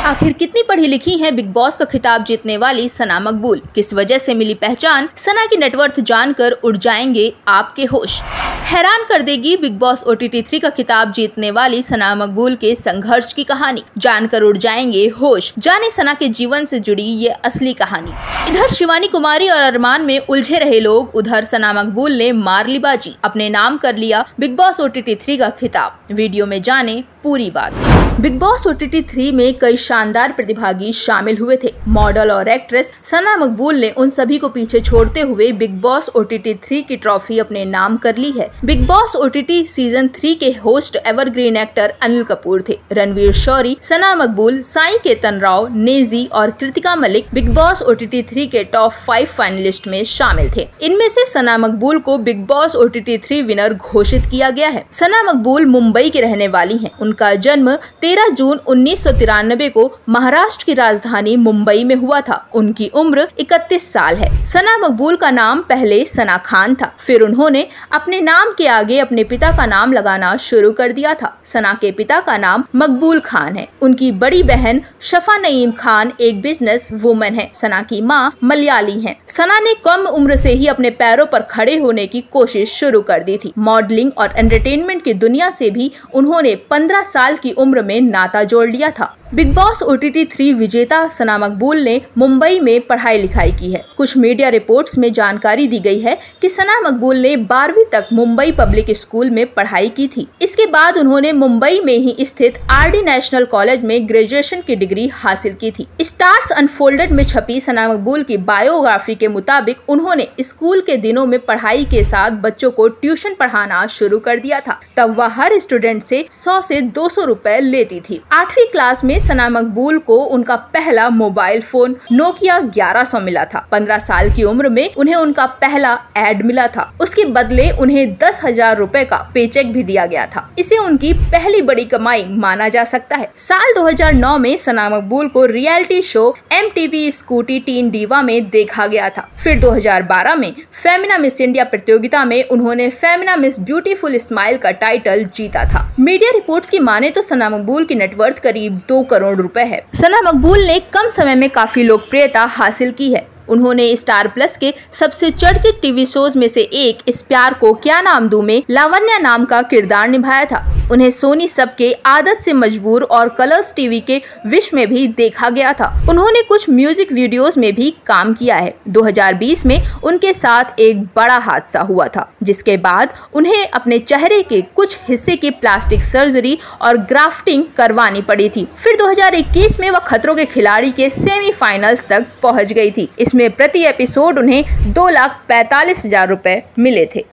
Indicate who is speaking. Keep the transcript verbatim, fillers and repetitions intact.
Speaker 1: आखिर कितनी पढ़ी लिखी हैं बिग बॉस का खिताब जीतने वाली सना मकबूल, किस वजह से मिली पहचान? सना की नेटवर्थ जानकर उड़ जाएंगे आपके होश। हैरान कर देगी Bigg Boss O T T three का खिताब जीतने वाली सना मकबूल के संघर्ष की कहानी, जानकर उड़ जाएंगे होश। जाने सना के जीवन से जुड़ी ये असली कहानी। इधर शिवानी कुमारी और अरमान में उलझे रहे लोग, उधर सना मकबूल ने मार ली बाजी, अपने नाम कर लिया Bigg Boss O T T three का खिताब। वीडियो में जाने पूरी बात। Bigg Boss O T T three में कई शानदार प्रतिभागी शामिल हुए थे। मॉडल और एक्ट्रेस सना मकबूल ने उन सभी को पीछे छोड़ते हुए Bigg Boss O T T three की ट्रॉफी अपने नाम कर ली है। Bigg Boss O T T season three के host evergreen actor Anil Kapoor थे। रणवीर शौरी, सना मकबूल, साई केतन राव, नेजी और Kritika Malik Bigg Boss O T T three के टॉप फाइव फाइनलिस्ट में शामिल थे। इनमें से सना मकबूल को Bigg Boss O T T three winner घोषित किया गया है। सना मकबूल मुंबई की रहने वाली हैं। उनका जन्म तेरह जून उन्नीस सौ तिरानवे को महाराष्ट्र की राजधानी मुंबई में हुआ था। उनकी उम्र इकतीस साल है। सना मकबूल का नाम पहले सना खान था, फिर उन्होंने अपने नाम के आगे अपने पिता का नाम लगाना शुरू कर दिया था। सना के पिता का नाम मकबूल खान है। उनकी बड़ी बहन शफा नईम खान एक बिजनेस वुमन है। सना की माँ मलयाली है। सना ने कम उम्र से ही अपने पैरों पर खड़े होने की कोशिश शुरू कर दी थी। मॉडलिंग और एंटरटेनमेंट की दुनिया से भी उन्होंने पंद्रह साल की उम्र में नाता जोड़ लिया था। Bigg Boss O T T three विजेता सना मकबूल ने मुंबई में पढ़ाई लिखाई की है। कुछ मीडिया रिपोर्ट्स में जानकारी दी गई है कि सना मकबूल ने बारहवीं तक मुंबई पब्लिक स्कूल में पढ़ाई की थी। इसके बाद उन्होंने मुंबई में ही स्थित आर डी नेशनल कॉलेज में ग्रेजुएशन की डिग्री हासिल की थी। स्टार्स अनफोल्डेड में छपी सना मकबूल की बायोग्राफी के मुताबिक उन्होंने स्कूल के दिनों में पढ़ाई के साथ बच्चों को ट्यूशन पढ़ाना शुरू कर दिया था। तब वह हर स्टूडेंट से सौ से दो सौ रुपए लेती थी। आठवीं क्लास में सना मकबूल को उनका पहला मोबाइल फोन नोकिया ग्यारह सौ मिला था। पंद्रह साल की उम्र में उन्हें उनका पहला एड मिला था। उसके बदले उन्हें दस हजार रूपए का पेचेक भी दिया गया था। इसे उनकी पहली बड़ी कमाई माना जा सकता है। साल दो हजार नौ में सना मकबूल को reality show M T V Scooty teen diva में देखा गया था। फिर दो हजार बारह में फेमिना मिस इंडिया प्रतियोगिता में उन्होंने फेमिना मिस ब्यूटीफुल स्माइल का टाइटल जीता था। मीडिया रिपोर्ट्स की माने तो सना मकबूल की नेटवर्थ करीब दो करोड़ रुपए है। सना मकबूल ने कम समय में काफी लोकप्रियता हासिल की है। उन्होंने स्टार प्लस के सबसे चर्चित टीवी शोज में से एक इस प्यार को क्या नाम दूं में लावण्या नाम का किरदार निभाया था। उन्हें सोनी सब के आदत से मजबूर और कलर्स टीवी के विश में भी देखा गया था। उन्होंने कुछ म्यूजिक वीडियोस में भी काम किया है। दो हजार बीस में उनके साथ एक बड़ा हादसा हुआ था, जिसके बाद उन्हें अपने चेहरे के कुछ हिस्से की प्लास्टिक सर्जरी और ग्राफ्टिंग करवानी पड़ी थी। फिर दो हजार इक्कीस में वह खतरों के खिलाड़ी के सेमीफाइनल्स तक पहुंच गई थी। इसमें प्रति एपिसोड उन्हें दो लाख पैंतालीस हजार रुपए मिले थे।